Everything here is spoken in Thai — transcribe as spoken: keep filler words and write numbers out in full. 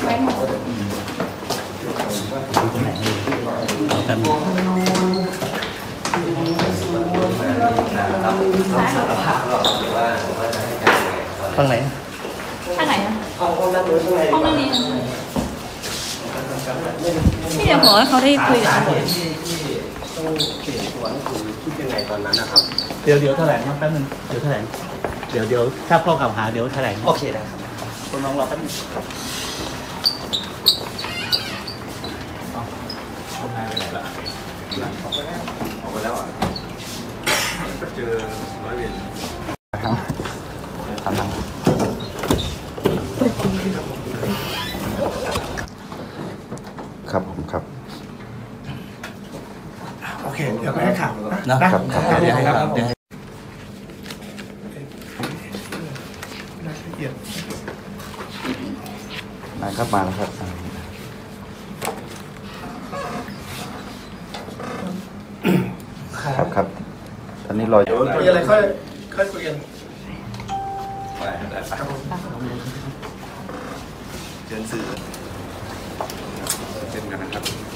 ไว้หมดห้องไหนข้างไหนอะห้องนั่งนี้ห้องนั่งนี้ที่เดี๋ยวขอให้เขาได้คุยกับตำรวจต้องเปลี่ยนตัวนั่นคือคิดยังไงตอนนั้นนะครับเดี๋ยวเดี๋ยวแถลงแป๊บนึงเดี๋ยวแถลงเดี๋ยวเดี๋ยวถ้าข้อกล่าวหาเดี๋ยวแถลงโอเคได้ครับคุณน้องรอแป๊บนึงคุณนายไปไหนละออกไปแล้วออกไปแล้วอ่ะจะเจอร้อยเวรครับทำทำครับครับโอเคเดี๋ยวไปให้ข่าวนะครับครับเดี๋ยวให้ครับเดี๋ยวให้นายครับมาแล้วครับครับครับตอนนี้รออยู่มีอะไรค่อยค่อยคุยกันไปได้ครับเชิญสื่อเช่นกันนะครับ